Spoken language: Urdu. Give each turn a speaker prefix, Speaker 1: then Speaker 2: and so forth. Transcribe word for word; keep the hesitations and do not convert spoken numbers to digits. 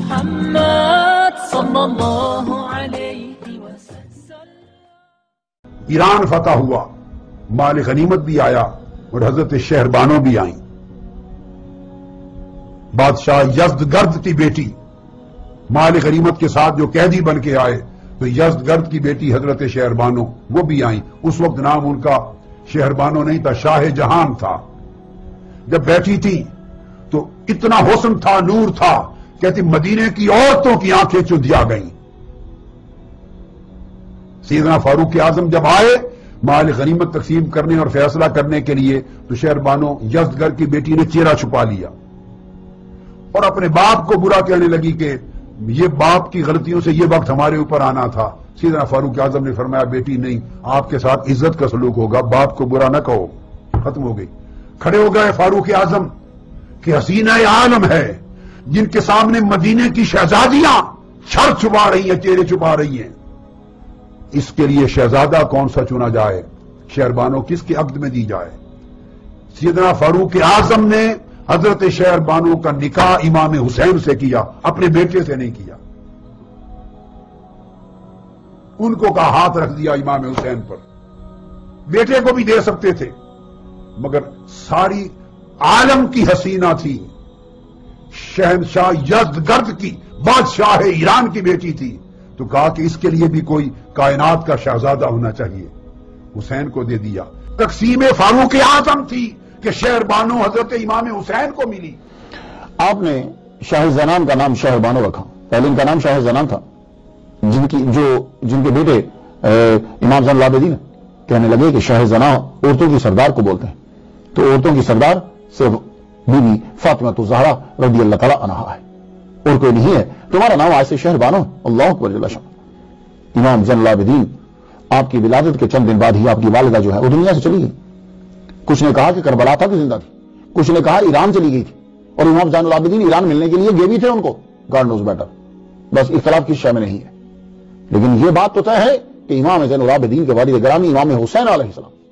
Speaker 1: محمد صلی اللہ علیہ وسلم.
Speaker 2: ایران فتح ہوا، مال غنیمت بھی آیا اور حضرت شہر بانو بھی آئیں. بادشاہ یزدگرد کی بیٹی مال غنیمت کے ساتھ جو قیدی بن کے آئے تو یزدگرد کی بیٹی حضرت شہر بانو وہ بھی آئیں. اس وقت نام ان کا شہر بانو نہیں تھا، شاہ جہان تھا. جب بیٹھی تھی تو اتنا حسن تھا، نور تھا، کہتی مدینے کی عورتوں کی آنکھیں چندیا گئیں. سیدنا فاروق اعظم جب آئے مال غنیمت تقسیم کرنے اور فیصلہ کرنے کے لیے تو شہر بانو یزدگرد کی بیٹی نے چہرہ چھپا لیا اور اپنے باپ کو برا کہنے لگی کہ یہ باپ کی غلطیوں سے یہ وقت ہمارے اوپر آنا تھا. سیدنا فاروق اعظم نے فرمایا بیٹی نہیں، آپ کے ساتھ عزت کا سلوک ہوگا، باپ کو برا نہ کہو. ختم ہو گئی. کھڑے ہو گئے فاروق اعظم کہ حسینہ عالم ہے جن کے سامنے مدینے کی شہزادیاں سر چھپا رہی ہیں، چہرے چھپا رہی ہیں. اس کے لیے شہزادہ کون سا چنا جائے، شہربانو کس کے عقد میں دی جائے. سیدنا فاروق اعظم نے حضرت شہر بانو کا نکاح امام حسین سے کیا، اپنے بیٹے سے نہیں کیا. ان کو کا ہاتھ رکھ دیا امام حسین پر. بیٹے کو بھی دے سکتے تھے مگر ساری عالم کی حسینہ تھی، شہنشاہ یزدگرد کی، بادشاہ ایران کی بیٹی تھی، تو کہا کہ اس کے لیے بھی کوئی کائنات کا شہزادہ ہونا چاہیے. حسین کو دے دیا. تقسیم فاروق اعظم تھی کہ شہر بانو حضرت امام حسین کو ملی.
Speaker 3: آپ نے شہزانان کا نام شہر بانو رکھا، پہلے ان کا نام شہزانان تھا، جن کی جو جن کے بیٹے امام زین العابدین کہنے لگے کہ شہزانہ عورتوں کی سردار کو بولتے ہیں، تو عورتوں کی سردار صرف بی بی فاطمہ الزہرا رضی اللہ تعالی عنہا ہے اور کوئی نہیں ہے. تمہارا نام آج سے شہر بانو. اللہ اکبر جل شان. امام زین العابدین آپ کی ولادت کے چند دن بعد ہی آپ کی والدہ جو ہے وہ دنیا سے چلی گئی. کچھ نے کہا کہ کربلا تھا کہ زندہ تھی، کچھ نے کہا ایران چلی گئی تھی، اور امام زین العابدین ایران ملنے کے لیے گئے بھی تھے ان کو. God knows better. بس اختلاف کس شے میں نہیں ہے، لیکن یہ بات تو طے ہے کہ امام زین العابدین کے والد گرامی امام حسین علیہ السلام